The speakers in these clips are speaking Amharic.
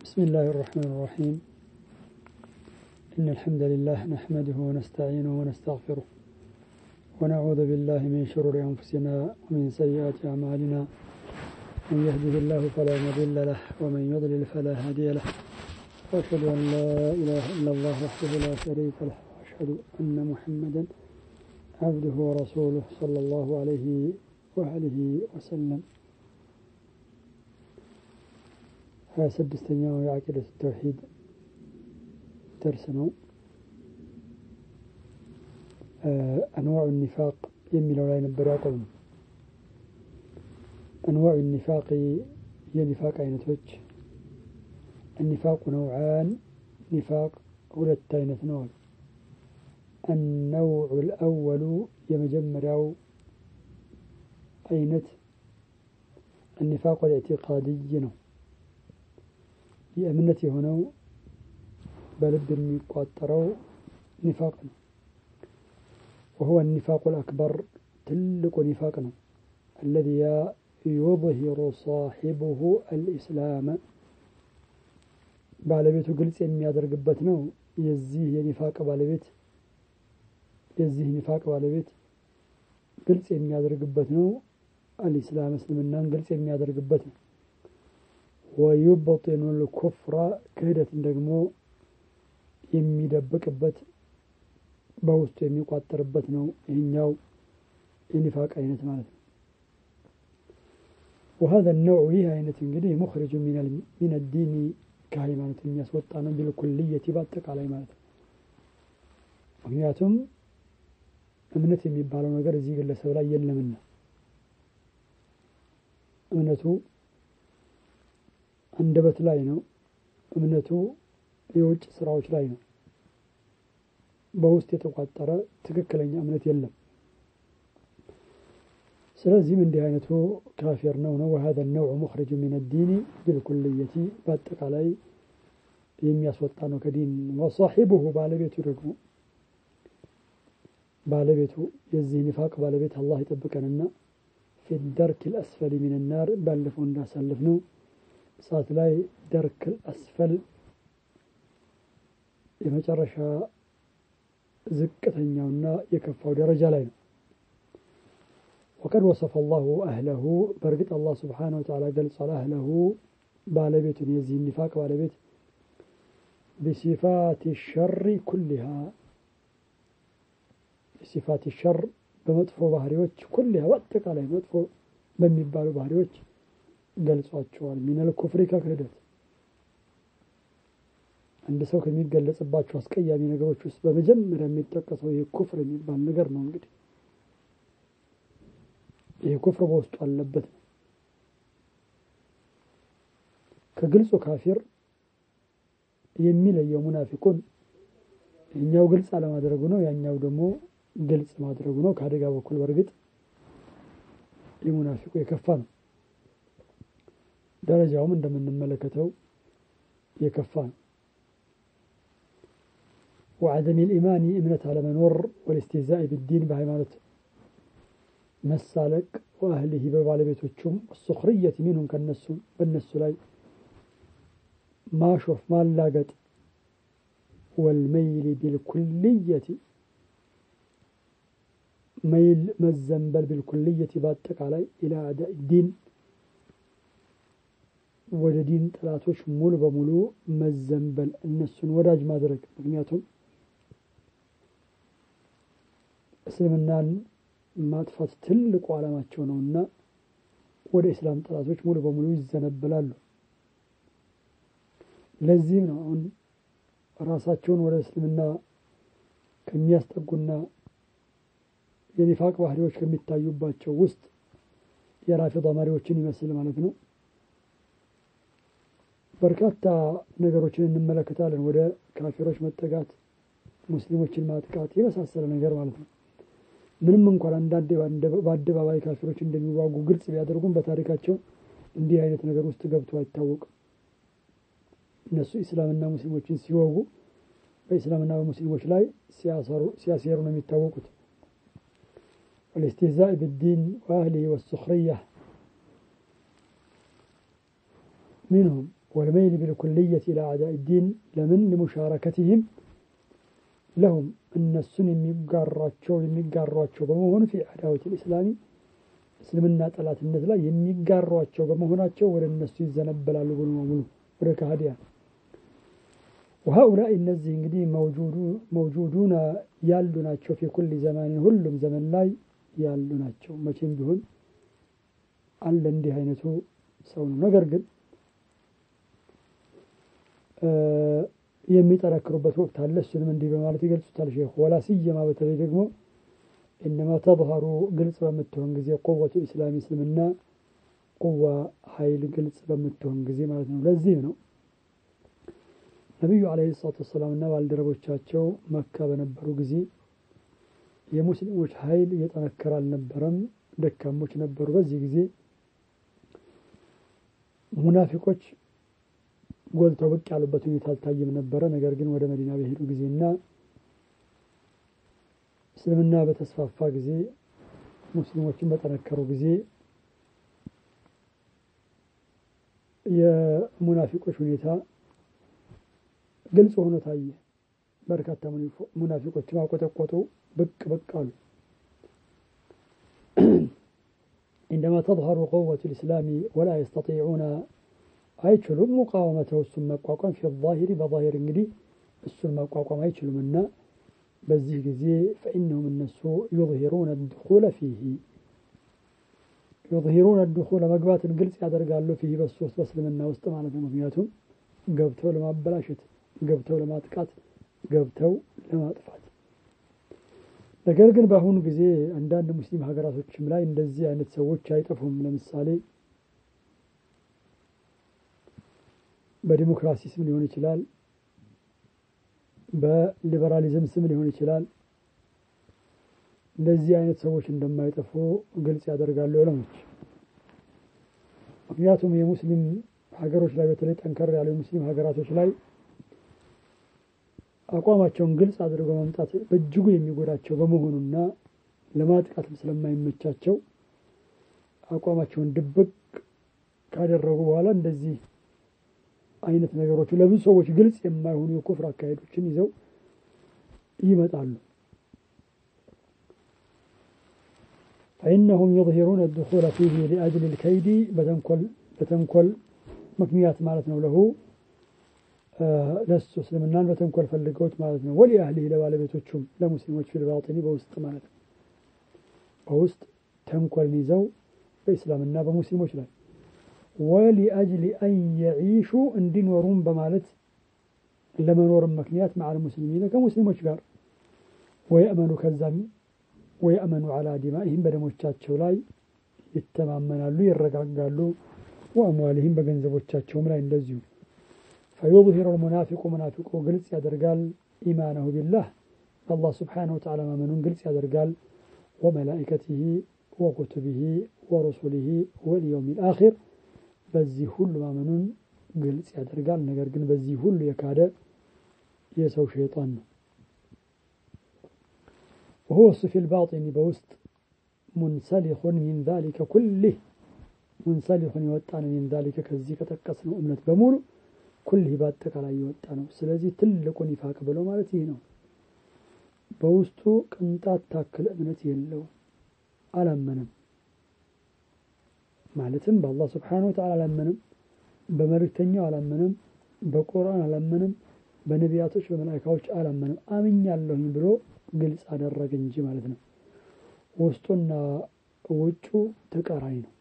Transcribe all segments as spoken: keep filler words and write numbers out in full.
بسم الله الرحمن الرحيم. إن الحمد لله نحمده ونستعينه ونستغفره ونعوذ بالله من شرور أنفسنا ومن سيئات أعمالنا. من يهده الله فلا مضل له ومن يضلل فلا هادي له، وأشهد أن لا إله إلا الله وحده لا شريك له، وأشهد أن محمدا عبده ورسوله صلى الله عليه وآله وسلم. ها سدستኛው የዓቂደቱ ተውሂድ ደርስ ነው። አንዋዑ ኒፋቅ የሚለው ላይ ነበር ያቆምነው። አንዋዑ ኒፋቅ የኒፋቅ አይነቶች። النفاق نوعان، نفاق ሁለት አይነት ነው። النوع الأول የመጀመሪያው አይነት النفاق الاعتقادي ነው። የእምነት የሆነው በልብ የሚቋጠረው ኒፋቅ ነው። وهو النفاق الأكبر ትልቁ ኒፋቅ ነው። الذي يظهر صاحبه الإسلام ባለቤቱ ግልጽ የሚያደርግበት ነው። የዚህ የኒፋቅ ባለቤት የዚህ ኒፋቅ ባለቤት ግልጽ የሚያደርግበት ነው። الإسلام እስልምናን ግልጽ የሚያደርግበት ነው። ويبطن الكفر كهدة ደግሞ የሚደብቅበት በውስጡ የሚቋጠርበት ነው። ይሄኛው የኒፋቅ አይነት ማለት ነው። وهذا النوع ይህ አይነት እንግዲህ مخرج من من الدين ከሃይማኖት የሚያስወጣ ነው بالكلية በአጠቃላይ ማለት ነው። ምክንያቱም እምነት የሚባለው ነገር እዚህ ግለሰብ ላይ የለምና እምነቱ አንደበት ላይ ነው። እምነቱ የውጭ ስራዎች ላይ ነው። በውስጥ የተቋጠረ ትክክለኛ እምነት የለም። ስለዚህ እንዲህ አይነቱ ካፊር ነው ነው وهذا النوع مخرج من الدين بالكلية በአጠቃላይ የሚያስወጣ ነው ከዲን። وصاحبه ባለቤቱ ደግሞ ባለቤቱ የዚህ ኒፋቅ ባለቤት አላህ ይጠብቀንና في الدرك الأسفل من النار ባለፈው እንዳሳለፍነው እሳት ላይ ደርክ አስፈል የመጨረሻ ዝቅተኛውና የከፋው ደረጃ ላይ ነው። وقد وصف الله أهله برغت الله سبحانه وتعالى قال صلى أهله بالبيت يزين نفاق بالبيت بصفات الشر كلها بصفات الشر بمطفو بحريوች كلها واتقال مطفو በሚባሉ ባህሪዎች ገልጿቸዋል። من الكفر ከክህደት አንድ ሰው ከሚገለጽባቸው አስቀያሚ ነገሮች ውስጥ በመጀመሪያ የሚጠቀሰው ይሄ ኩፍር የሚባል ነገር ነው። እንግዲህ ይሄ ኩፍር በውስጡ አለበት። ከግልጹ ካፊር የሚለየው ሙናፊቁን እኛው ግልጽ አለማድረጉ ነው፣ ያኛው ደግሞ ግልጽ ማድረጉ ነው። ከአደጋ በኩል በርግጥ የሙናፊቁ የከፋ ነው። ደረጃውም እንደምንመለከተው የከፋ ነው። وعدم الإيمان እምነት አለመኖር والاستهزاء بالدين በሃይማኖት መሳለቅ وأهله በባለቤቶቹም السخرية منهم ከነሱ በነሱ ላይ ማሾፍ ማላገጥ والميل بالكلية ميل መዘንበል بالكلية በአጠቃላይ إلى أعداء الدين ወደ ዲን ጥላቶች ሙሉ በሙሉ መዘንበል እነሱን ወዳጅ ማድረግ። ምክንያቱም እስልምናን ማጥፋት ትልቁ ዓላማቸው ነውና ወደ እስላም ጥላቶች ሙሉ በሙሉ ይዘነበላሉ። ለዚህም ነው አሁን ራሳቸውን ወደ እስልምና ከሚያስጠጉና የኒፋቅ ባህሪዎች ከሚታዩባቸው ውስጥ የራፊዳ መሪዎችን ይመስል ማለት ነው በርካታ ነገሮችን እንመለከታለን። ወደ ካፊሮች መጠጋት፣ ሙስሊሞችን ማጥቃት የመሳሰለ ነገር ማለት ነው። ምንም እንኳን አንዳንዴ በአደባባይ ካፊሮች እንደሚዋጉ ግልጽ ቢያደርጉም በታሪካቸው እንዲህ አይነት ነገር ውስጥ ገብተው አይታወቅም። እነሱ እስላምና ሙስሊሞችን ሲወጉ በእስላምና በሙስሊሞች ላይ ሲያሰሩ ሲያሰሩ ነው የሚታወቁት። والاستهزاء بالدين وأهله والسخرية منهم والميل بالكلية إلى أعداء الدين لمن لمشاركتهم لهم أن السن يمقاراتشو يمقاراتشو بمهون في عداوة الإسلام እስልምና ጠላትነት ላይ የሚጋሯቸው በመሆናቸው ወደ እነሱ ይዘነበላሉ ብሎ ሙሉ ወደ ከሃዲያ وهؤلاء እነዚህ እንግዲህ موجود موجودون ያሉ ናቸው في كل زمان ሁሉም ዘመን ላይ ያሉ ናቸው መቼም ቢሆን አለ እንዲህ አይነቱ ሰው ነው ነገር ግን የሚጠረክሩበት ወቅት አለ እሱንም እንዲህ በማለት ይገልጹታል ሼኹ ولا سيما በተለይ ደግሞ إنما تظهر قلص بمتهم جزي قوة الإسلام سلمنا قوة حيل قلص بمتهم جزي مالتنا لزينه النبي عليه الصلاة والسلام النبي على دربو تشاتشو مكة بنبرو جزي يا مسلم وش حيل يتنكر على النبرم دكا مش نبرو بزي جزي منافقوش قلت وبك على بتوني ثالثاي من نبرة نجارجين وده مدينة بهيرو جزينا እስልምና በተስፋፋ ጊዜ ሙስሊሞችን በተነከሩ ጊዜ የሙናፊቆች ሁኔታ ግልጽ ሆኖ ታየ በርካታ ሙናፊቆች ማቆጠቆጡ ብቅ ብቅ አሉ عندما تظهر قوة الإسلام ولا يستطيعون አይችሉም مقاومته እሱን መቋቋም في الظاهر በظاهر እንግዲህ እሱን መቋቋም አይችሉምና በዚህ ጊዜ فإنهم الناس يظهرون الدخول فيه يظهرون الدخول መግባትን ግልጽ ያደርጋሉ فيه በሶስት በእስልምና ውስጥ ማለት ነው ምክንያቱም ገብተው ለማበላሸት ገብተው ለማጥቃት ገብተው ለማጥፋት ነገር ግን በአሁኑ ጊዜ አንዳንድ ሙስሊም ሀገራቶችም ላይ እንደዚህ አይነት ሰዎች አይጠፉም ለምሳሌ በዲሞክራሲ ስም ሊሆን ይችላል በሊበራሊዝም ስም ሊሆን ይችላል እንደዚህ አይነት ሰዎች እንደማይጠፉ ግልጽ ያደርጋሉ ዑለሞች ምክንያቱም የሙስሊም ሀገሮች ላይ በተለይ ጠንከር ያሉ ሙስሊም ሀገራቶች ላይ አቋማቸውን ግልጽ አድርገው ማምጣት በእጅጉ የሚጎዳቸው በመሆኑና ለማጥቃትም ስለማይመቻቸው አቋማቸውን ድብቅ ካደረጉ በኋላ እንደዚህ አይነት ነገሮች ለብዙ ሰዎች ግልጽ የማይሆኑ የኩፍር አካሄዶችን ይዘው ይመጣሉ فإنهم يظهرون الدخول فيه لأجل الكيد بتنكل بتنكل مكنيات مالتنا له لست سلمنا بتنكل فلقوت مالتنا ولأهله لبالبيتوچم لمسلموች في الباطن بوسط مالتنا بوسط تنكل نيزو بإسلامنا بمسلموች ላይ ولأجل أن يعيشوا اندين ورون بمالت لمنور مكنيات مع المسلمين كمسلموች ጋር ويأمنوا كذاب ويأمنوا على دمائهم بدموቻቸው ላይ ይተማመናሉ ይረጋጋሉ وأموالهم በገንዘቦቻቸውም ላይ እንደዚሁ فيظهر المنافق منافق ግልጽ ያደርጋል إيمانه بالله الله سبحانه وتعالى ማመኑን ግልጽ ያደርጋል وملائكته وكتبه ورسله واليوم الآخر በዚህ ሁሉ ማመኑን ግልጽ ያደርጋል ነገር ግን በዚህ ሁሉ የካደ የሰው ሸይጣን ነው وهو في الباطن بوسط منسلخ من ذلك كله منسلخ يوጣን من ذلك ከዚህ ከተቀስነው እምነት በሙሉ كله በአጠቃላይ ይወጣ ነው ስለዚህ ትልቁ ኒፋቅ ብሎ ማለት ይሄ ነው በውስጡ ቅንጣት ታክል እምነት የለው አላመነም ማለትም በአላህ Subhanahu Wa Ta'ala አላመነም በመልእክተኛው አላመነም በቁርአን አላመነም በነቢያቶች በመላእክቶች አላመነም አምኛለሁ ብሎ ግልጽ አደረገ እንጂ ማለት ነው ውስጡና ውጩ ተቃራኒ ነው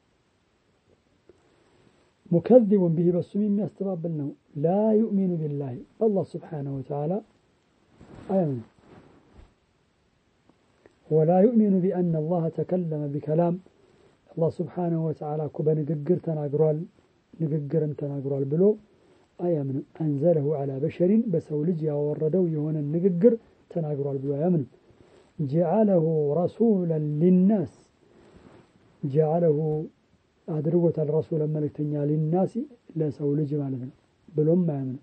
مكذب به በሱም የሚያስተባብል ነው لا يؤمن بالله الله سبحانه وتعالى آمين ولا يؤمن بأن الله تكلم بكلام الله سبحانه وتعالى بنغغر تناغرال نغغرن تناغرال ብሎ አያምን አንዘለሁ على بشر በሰው ልጅ ያወረደው የሆነ ንግግር ተናግሯል ብሎ አያምን جعله رسولا للناس جعله አድርጎታል رسول መልእክተኛ للناس ለሰው ልጅ ማለት ነው ብሎም አያምን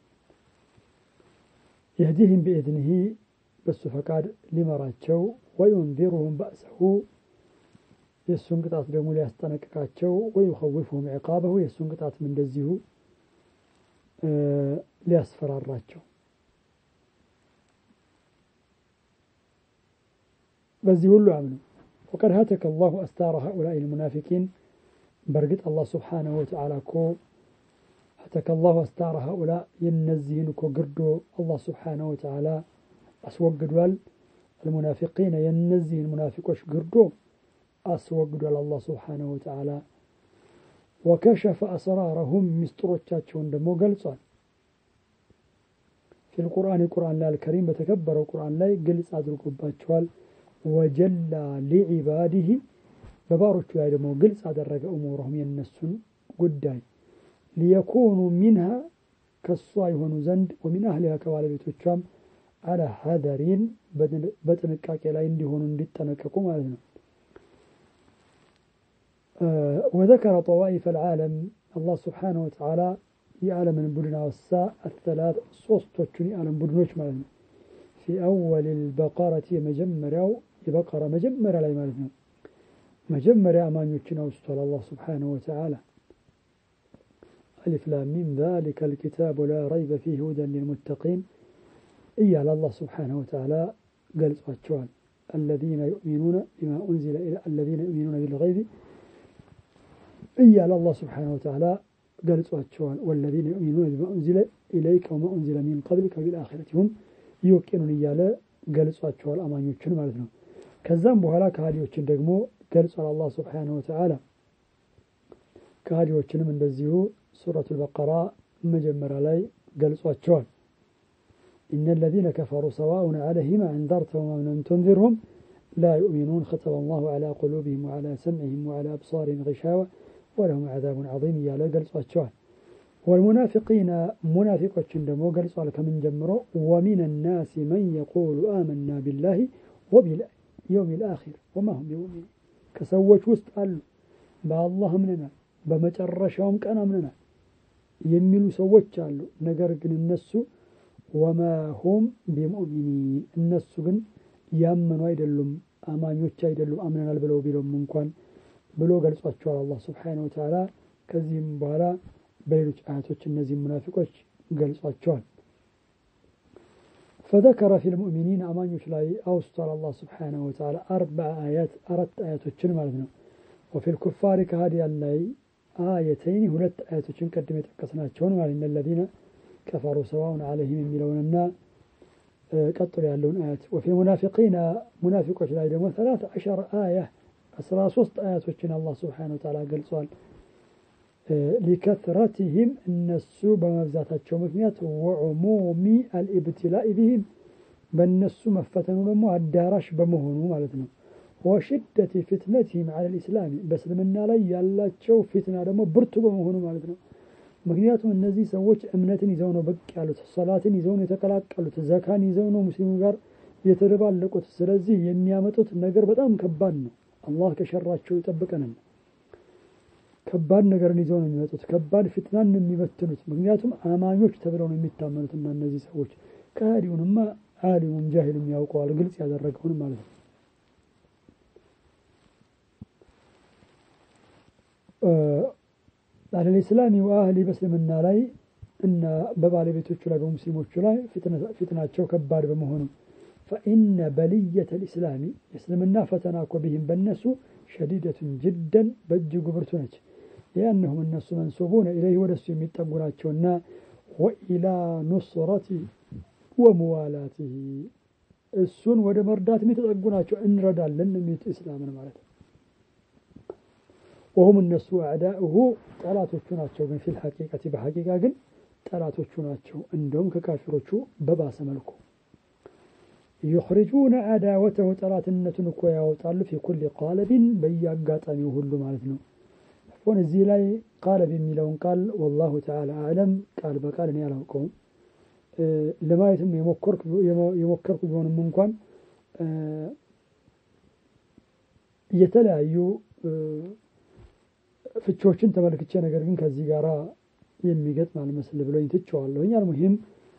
يهديهم بإذنه በሱ ፈቃድ ሊመራቸው وينذرهم بأسه የሱን ቅጣት ደግሞ ሊያስጠነቅቃቸው ويخوفهم عقابه የሱን ቅጣት እንደዚሁ ሊያስፈራራቸው በዚህ ሁሉ አምኑ وقد هتك الله أستار هؤلاء المنافقين برقت الله سبحانه وتعالى كو هتك الله أستار هؤلاء ينزهن كو قردو الله سبحانه وتعالى أسوقد وال المنافقين ينزه المنافقوش قردو أسوقد وال الله سبحانه وتعالى وكشف أسرارهم مستروتشاتشون دمو قلصان في القرآن القرآن لا الكريم بتكبر القرآن لا يقلص أدركوا باتشوال وجلى لعباده ببارك يا دمو قلص أدرك أمورهم ينسون قداي ليكونوا منها كالصاي ونزند ومن أهلها كوالبيت الشام على حذرين بتنكاك لا يندهون للتنككم علينا آه وذكر طوائف العالم الله سبحانه وتعالى يعلم من بدنا والساء الثلاث صوستوچني يعلم بدنوش مالنا في أول البقرة مجمرة بقرة مجمرة لا مالنا مجمرة أمان يوچنا وستول الله سبحانه وتعالى ألف لام ميم ذلك الكتاب لا ريب فيه هدى للمتقين إيا الله سبحانه وتعالى قال سؤال الذين يؤمنون بما أنزل إلى الذين يؤمنون بالغيب إيا الله سبحانه وتعالى قال سؤال والذين يؤمنون بما أنزل إليك وما أنزل من قبلك بالآخرة هم يوقنون إيا له قال سؤال أمان يوچن مالتنا كذان بوهلا كهادي يوچن دقمو قال سؤال الله سبحانه وتعالى كهادي يوچن من دزيو سورة البقرة مجمر علي قال سؤال إن الذين كفروا سواء عليهم أنذرتهم أم لم تنذرهم لا يؤمنون ختم الله على قلوبهم وعلى سمعهم وعلى أبصارهم غشاوة ولهم عذاب عظيم يا لقل صوتشوان والمنافقين منافقة شندمو قل صالك من جمرو ومن الناس من يقول آمنا بالله وباليوم الآخر وما هم بيؤمنين كسوش وستقال بالله مننا بمجرشهم كان مننا يميلوا سوش قالوا نقرق النسو وما هم بمؤمنين الناس ግን ያመኑ አይደሉም አማኞች አይደሉም አምነናል ብለው ቢሉም እንኳን ብሎ ገልጿቸዋል አላህ Subhanahu Wa Ta'ala ከዚህም በኋላ በሌሎች አያቶች እነዚህ ሙናፊቆች ገልጿቸዋል فذكر في المؤمنين አማኞች ላይ አውስቷል አላህ Subhanahu Wa Ta'ala أربع آيات አራት አያቶችን ማለት ነው وفي الكفار ከሃዲያ ላይ آيتين ሁለት አያቶችን ቀድመ ተከስናቸውን ማለት ነው الذين كفروا سواء عليهم የሚለውንና ቀጥሎ ያለውን አያት وفي المنافقين منافقዎች ላይ ደግሞ ثلاث عشر آية አስራ ሶስት አያቶችን አላህ Subhanahu Wa Ta'ala ገልጿል لكثرتهم እነሱ በመብዛታቸው ምክንያት وعموم الابتلاء بهم በእነሱ መፈተኑ ደግሞ አዳራሽ በመሆኑ ማለት ነው وشدة فتنتهم على الإسلام በእስልምና ላይ ያላቸው ፊትና ደግሞ ብርቱ በመሆኑ ማለት ነው ምክንያቱም እነዚህ ሰዎች እምነትን ይዘው ነው በቅ ያሉት ሶላትን ይዘው ነው የተቀላቀሉት ዘካን ይዘው ነው ሙስሊሙ ጋር የተደባለቁት ስለዚህ የሚያመጡት ነገር በጣም ከባድ ነው አላህ ከሸራቸው ይጠብቀን ከባድ ነገርን ይዘው ነው የሚመጡት ከባድ ፊትናን የሚበትኑት ምክንያቱም አማኞች ተብለው ነው የሚታመኑት እና እነዚህ ሰዎች ካዲውንማ ዓሊሙም ጃሂልም ያውቀዋል ግልጽ ያደረገውን ማለት ነው على الإسلام وأهل بسلمنا لاي إن ببالي بيتوچو لا بمسلموچو لا فتنة فتناچو كبار بمهونو فإن بلية الإسلام يسلمنا فتناكو بهم بالنسو شديدة جدا بجو برتونج لأنهم الناس منسوبون إليه ودسو يميتقوناچونا وإلى نصرته وموالاته السن ወደ መርዳት የሚተጠጉናቸው እንረዳለን የሚት እስላምን ማለት وهم الناس أعداؤه ጠላቶቹ ናቸው ግን في الحقيقة بحقيقة ግን ጠላቶቹ ናቸው እንደውም ከካፊሮቹ በባሰ መልኩ يخرجون عداوته ጠላትነቱን እኮ ያወጣሉ في كل قالب በያጋጣሚው ሁሉ ማለት ነው ሆነ እዚህ ላይ قالب የሚለውን ቃል والله تعالى أعلم ቃል በቃል እኔ አላውቀውም ለማየትም የሞከርኩ የሞከርኩ ቢሆንም እንኳን የተለያዩ ፍቾችን ተመልክቼ ነገር ግን ከዚህ ጋራ የሚገጥም አልመስል ብሎኝ ትቼዋለሁ አልሙሂም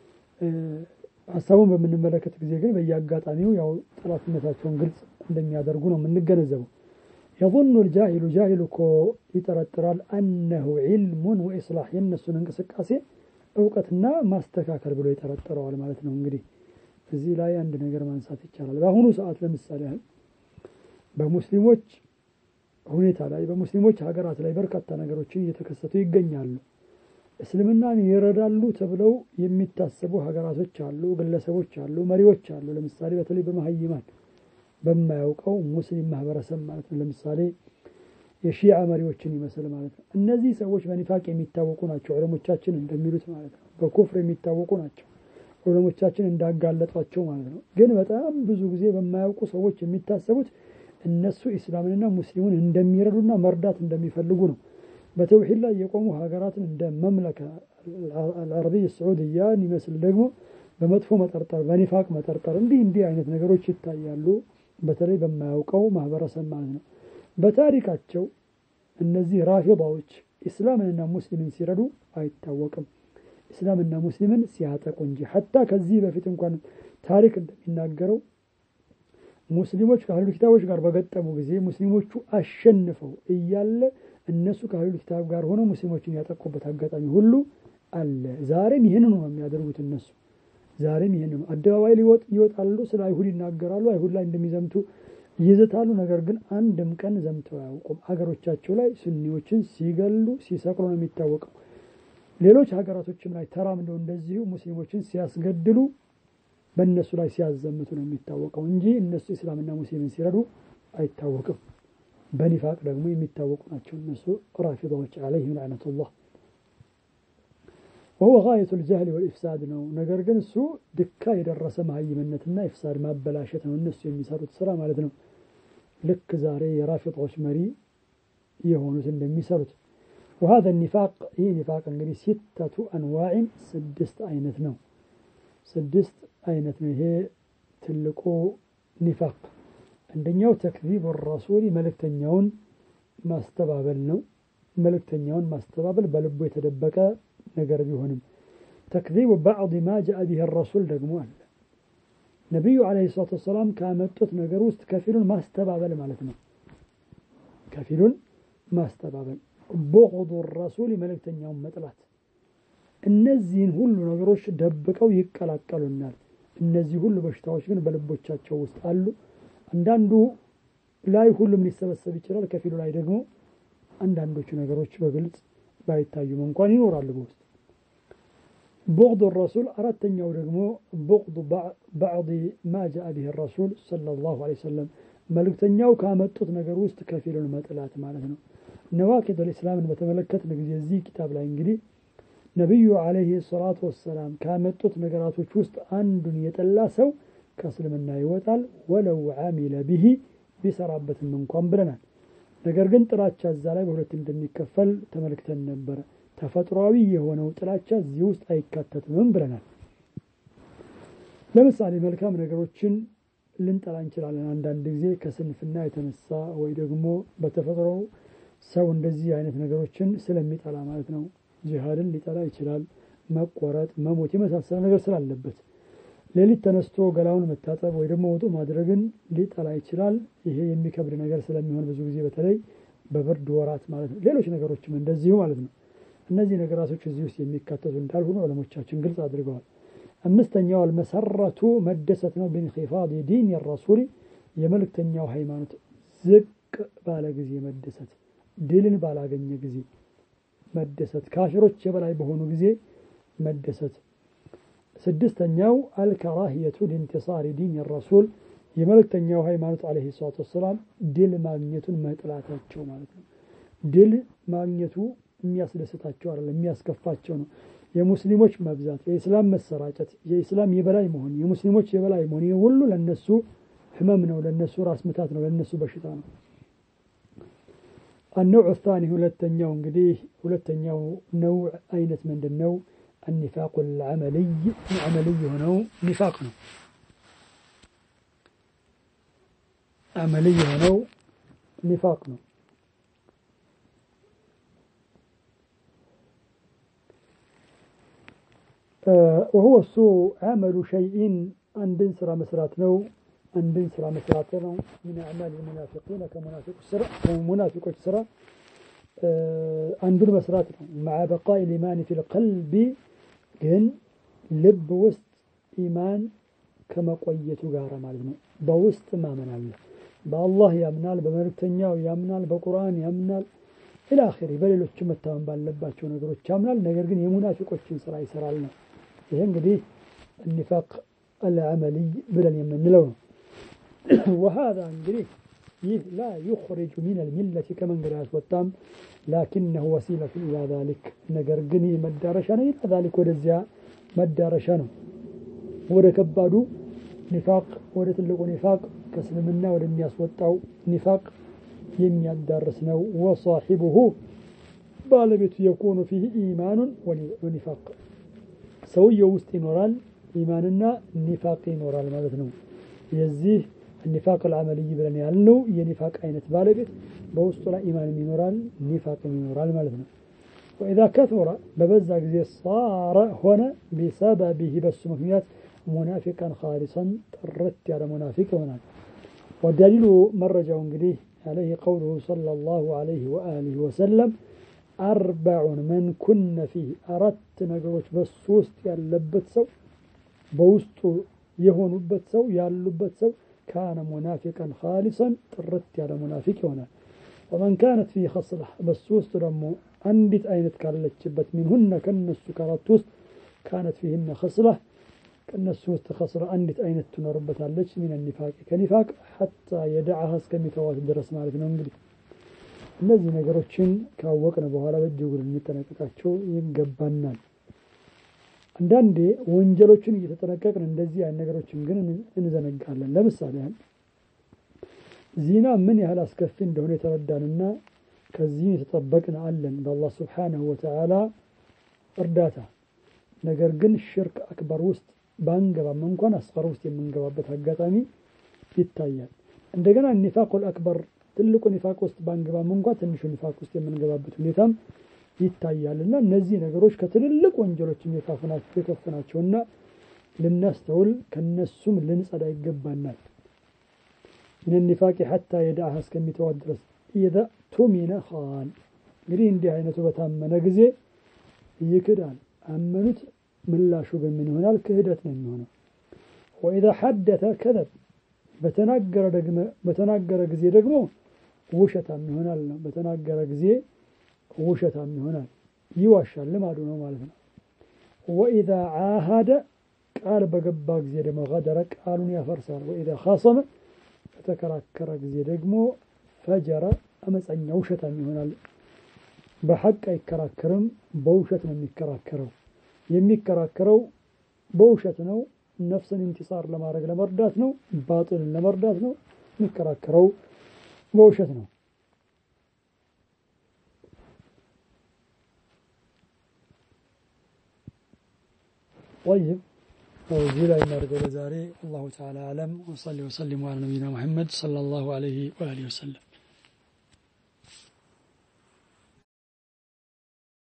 ሐሳቡን በምንመለከት ጊዜ ግን በያጋጣሚው ያው ጠላትነታቸውን ግልጽ እንደሚያደርጉ ነው የምንገነዘበው يظن الجاهل جاهلك يترترال أنه علم وإصلاح ينسون انقسقاسي እውቀትና ማስተካከል ብሎ ይጠረጥረዋል ማለት ነው። እንግዲህ እዚህ ላይ አንድ ነገር ማንሳት ይቻላል። በአሁኑ ሰዓት ለምሳሌ በሙስሊሞች ሁኔታ ላይ በሙስሊሞች ሀገራት ላይ በርካታ ነገሮች እየተከሰቱ ይገኛሉ። እስልምናን ይረዳሉ ተብለው የሚታሰቡ ሀገራቶች አሉ፣ ግለሰቦች አሉ፣ መሪዎች አሉ። ለምሳሌ በተለይ በመሀይማን በማያውቀው ሙስሊም ማህበረሰብ ማለት ነው። ለምሳሌ የሺዓ መሪዎችን ይመስል ማለት ነው። እነዚህ ሰዎች በኒፋቅ የሚታወቁ ናቸው፣ ዑለሞቻችን እንደሚሉት ማለት ነው። በኩፍር የሚታወቁ ናቸው፣ ዑለሞቻችን እንዳጋለጧቸው ማለት ነው። ግን በጣም ብዙ ጊዜ በማያውቁ ሰዎች የሚታሰቡት እነሱ ኢስላምንና ሙስሊሙን እንደሚረዱና መርዳት እንደሚፈልጉ ነው። በተውሂድ ላይ የቆሙ ሀገራትን እንደ መምለካ አልዓረቢያ ሰዑዲያን ይመስል ደግሞ በመጥፎ መጠርጠር፣ በኒፋቅ መጠርጠር እንዲህ እንዲህ አይነት ነገሮች ይታያሉ፣ በተለይ በማያውቀው ማህበረሰብ ማለት ነው። በታሪካቸው እነዚህ ራፊዳዎች ኢስላምንና ሙስሊምን ሲረዱ አይታወቅም፣ ኢስላምና ሙስሊምን ሲያጠቁ እንጂ። ሐታ ከዚህ በፊት እንኳን ታሪክ እንደሚናገረው ሙስሊሞች ከአህሉል ኪታቦች ጋር በገጠሙ ጊዜ ሙስሊሞቹ አሸንፈው እያለ እነሱ ከአህሉል ኪታብ ጋር ሆነው ሙስሊሞችን ያጠቁበት አጋጣሚ ሁሉ አለ። ዛሬም ይህንን ነው የሚያደርጉት እነሱ። ዛሬም ይህንን ነው፣ አደባባይ ይወጣሉ፣ ስለ አይሁድ ይናገራሉ፣ አይሁድ ላይ እንደሚዘምቱ ይዘታሉ። ነገር ግን አንድም ቀን ዘምተው አያውቁም። ሀገሮቻቸው ላይ ሱኒዎችን ሲገሉ ሲሰቅሉ ነው የሚታወቀው። ሌሎች ሀገራቶችም ላይ ተራምደው እንደዚሁ ሙስሊሞችን ሲያስገድሉ በእነሱ ላይ ሲያዘምቱ ነው የሚታወቀው እንጂ እነሱ እስላምና ሙስሊምን ሲረዱ አይታወቅም። በኒፋቅ ደግሞ የሚታወቁ ናቸው እነሱ ራፊዳዎች አለይሂም ለዕነቱላህ። وهو غاية الجهل والإفساد ነው። ነገር ግን እሱ ድካ የደረሰ መሀይምነትና ኢፍሳድ ማበላሸት ነው እነሱ የሚሰሩት ስራ ማለት ነው። ልክ ዛሬ የራፊዳዎች መሪ የሆኑት እንደሚሰሩት። وهذا النفاق ይህ ኒፋቅ እንግዲህ ستة أنواع ስድስት አይነት ነው። ስድስት አይነት ነው ይሄ ትልቁ ኒፋቅ። አንደኛው ተክዚብ الرسول መልእክተኛውን ማስተባበል ነው። መልእክተኛውን ማስተባበል በልቡ የተደበቀ ነገር ቢሆንም ተክዚብ بعض ما جاء به الرسول ደግሞ አለ። ነብዩ አለይሂ ሰላቱ ወሰላም ካመጡት ነገር ውስጥ ከፊሉን ማስተባበል ማለት ነው። ከፊሉን ማስተባበል بغض الرسول መልእክተኛውን መጥላት። እነዚህን ሁሉ ነገሮች ደብቀው ይቀላቀሉናል። እነዚህ ሁሉ በሽታዎች ግን በልቦቻቸው ውስጥ አሉ። አንዳንዱ ላይ ሁሉም ሊሰበሰብ ይችላል፣ ከፊሉ ላይ ደግሞ አንዳንዶቹ ነገሮች በግልጽ ባይታዩም እንኳን ይኖራሉ በውስጥ። بغض الرسول አራተኛው ደግሞ بغض بعض ما جاء به الرسول صلى الله عليه وسلم መልእክተኛው ካመጡት ነገር ውስጥ ከፊሉን መጥላት ማለት ነው። ነዋቂድ الاسلامን በተመለከተ ጊዜ እዚህ ኪታብ ላይ እንግዲህ ነብዩ አለይሂ ሰላቱ ወሰላም ካመጡት ነገራቶች ውስጥ አንዱን የጠላ ሰው ከእስልምና ይወጣል፣ ወለው ዓሚለ ቢሂ ቢሰራበትም እንኳን ብለናል። ነገር ግን ጥላቻ እዛ ላይ በሁለት እንደሚከፈል ተመልክተን ነበር። ተፈጥሯዊ የሆነው ጥላቻ እዚህ ውስጥ አይካተትም ብለናል። ለምሳሌ መልካም ነገሮችን ልንጠላ እንችላለን አንዳንድ ጊዜ ከስንፍና የተነሳ ወይ ደግሞ በተፈጥሮ ሰው እንደዚህ አይነት ነገሮችን ስለሚጠላ ማለት ነው። ጂሃድን ሊጠላ ይችላል፣ መቆረጥ፣ መሞት የመሳሰለ ነገር ስላለበት። ሌሊት ተነስቶ ገላውን መታጠብ ወይ ደግሞ ውጡ ማድረግን ሊጠላ ይችላል። ይሄ የሚከብድ ነገር ስለሚሆን ብዙ ጊዜ በተለይ በብርድ ወራት ማለት ነው። ሌሎች ነገሮችም እንደዚሁ ማለት ነው። እነዚህ ነገራቶች እዚህ ውስጥ የሚካተቱ እንዳልሆኑ ዑለሞቻችን ግልጽ አድርገዋል። አምስተኛው አልመሰረቱ መደሰት ነው። بانخفاض دين الرسول የመልእክተኛው ሃይማኖት ዝቅ ባለ ጊዜ መደሰት፣ ድልን ባላገኘ ጊዜ መደሰት፣ ካፊሮች የበላይ በሆኑ ጊዜ መደሰት። ስድስተኛው አልከራሂየቱ ለኢንቲሳር ዲን الرسول የመልእክተኛው ሃይማኖት አለይሂ ሰላቱ ወሰላም ድል ማግኘቱን መጥላታቸው ማለት ነው። ድል ማግኘቱ የሚያስደስታቸው አይደለም፣ የሚያስከፋቸው ነው። የሙስሊሞች መብዛት፣ የኢስላም መሰራጨት፣ የኢስላም የበላይ መሆን፣ የሙስሊሞች የበላይ መሆን ሁሉ ለነሱ ህመም ነው፣ ለነሱ ራስ ምታት ነው፣ ለነሱ በሽታ ነው። النوع الثاني ሁለተኛው እንግዲህ ሁለተኛው ነው አይነት ምንድነው? النفاق العملي عملي ሆነው ኒፋቅ ነው። عملي ሆነው ኒፋቅ ነው። وهو السوء عمل شيء عندن سرا مسرات ነው عندن سرا مسرات ነው من اعمال المنافقين كمنافق السرا كمنافقዎች ስራ አንዱን መስራት ነው። مع بقاء الإيمان في القلب ግን ልብ ውስጥ ኢማን ከመቆየቱ ጋር ማለት ነው በውስጥ ማመን አለ በአላህ ያምናል በመልእክተኛው ያምናል በቁርአን ያምናል ኢላ አኺሪ በሌሎች መታመን ባለባቸው ነገሮች ያምናል ነገር ግን የሙናፊቆችን ስራ ይሰራል ነው ይሄ እንግዲህ النفاق العملي ብለን የምንለው ነው وهذا እንግዲህ ይህ لا يخرج من الملة كمن قال ያስወጣም لكنه وسيلة إلى ذلك ነገር ግን ይህ መዳረሻ ነው إلى ذلك ወደዚያ መዳረሻ ነው ወደ ከባዱ ኒፋቅ ወደ ትልቁ ኒፋቅ ከእስልምና ወደሚያስወጣው ኒፋቅ የሚያዳርስ ነው وصاحبه ባለቤቱ يكون فيه إيمان ونفاق ሰውየው ውስጥ ይኖራል ኢማንና ኒፋቅ ይኖራል ማለት ነው የዚህ النفاق العملي ብለን ያልነው የኒፋቅ አይነት ባለቤት በውስጡ ላይ ኢማን ይኖራል ኒፋቅ ይኖራል ማለት ነው وإذا كثر ببزا ጊዜ صار هنا بسببه بس ምክንያት منافقا خالصا ጥርት ያለ ሙናፊቅ ይሆናል ودليل مرجع እንግዲህ عليه قوله صلى الله عليه وآله وسلم أربع من كن فيه أردت ነገሮች በሱ ውስጥ ያለበት ሰው በውስጡ የሆኑበት ሰው ያሉበት ሰው كان منافقا خالصا ጥርት ያለ ሙናፊቅ ይሆናል ومن كانت فيه خصلة በሱ ውስጥ ደግሞ አንዲት አይነት ካለችበት منهن ከነሱ ከአራት ውስጥ كانت فيهن خصلة ከነሱ ውስጥ خصلة አንዲት አይነት ትኖርበታለች من النفاق ከኒፋቅ حتى يدعها እስከሚተዋት ድረስ ማለት ነው እንግዲህ እነዚህ ነገሮችን ካወቅን በኋላ በእጅጉ ልንጠነቀቃቸው ይገባናል አንዳንዴ ወንጀሎችን እየተጠነቀቅን እንደዚህ አይነት ነገሮችን ግን እንዘነጋለን ለምሳሌ ዚና ምን ያህል አስከፊ እንደሆነ የተረዳንና ከዚህ የተጠበቅን አለን በአላህ Subhanahu Wa Ta'ala እርዳታ ነገር ግን ሽርክ አክበር ውስጥ ባንገባም እንኳን አስፈር ውስጥ የምንገባበት አጋጣሚ ይታያል እንደገና ኒፋቁል አክበር ትልቁ ኒፋቅ ውስጥ ባንገባም እንኳን ትንሹ ኒፋቅ ውስጥ የምንገባበት ሁኔታም ይታያልና እነዚህ ነገሮች ከትልልቅ ወንጀሎች የሚያፋፍናቸው የከፈናቸውና ልናስተውል ከነሱም ልንጸዳ ይገባናል من النفاق حتى يدعها እስከሚተዋት ድረስ إذا تؤمن خان እንግዲህ እንዲህ አይነቱ በታመነ ጊዜ ይክዳል አመኑት ምላሹ በምን ይሆናል ክህደት ነው የሚሆነው وإذا حدث كذب በተናገረ ደግሞ በተናገረ ጊዜ ደግሞ ውሸታም ይሆናል በተናገረ ጊዜ ውሸታም ይሆናል ይዋሻል ልማዱ ነው ማለት ነው وإذا عاهد ቃል በገባ ጊዜ ደግሞ غدر ቃሉን ያፈርሳል وإذا خاصم በተከራከረ ጊዜ ደግሞ ፈጀረ አመፀኛ ውሸታም ይሆናል በሐቅ አይከራከርም በውሸት ነው የሚከራከረው የሚከራከረው በውሸት ነው ነፍስን እንቲሳር ለማድረግ ለመርዳት ነው ባጥልን ለመርዳት ነው የሚከራከረው በውሸት ነው طيب وجل ينرجو لزاري الله تعالى أعلم وصلي وسلم على نبينا محمد صلى الله عليه وآله وسلم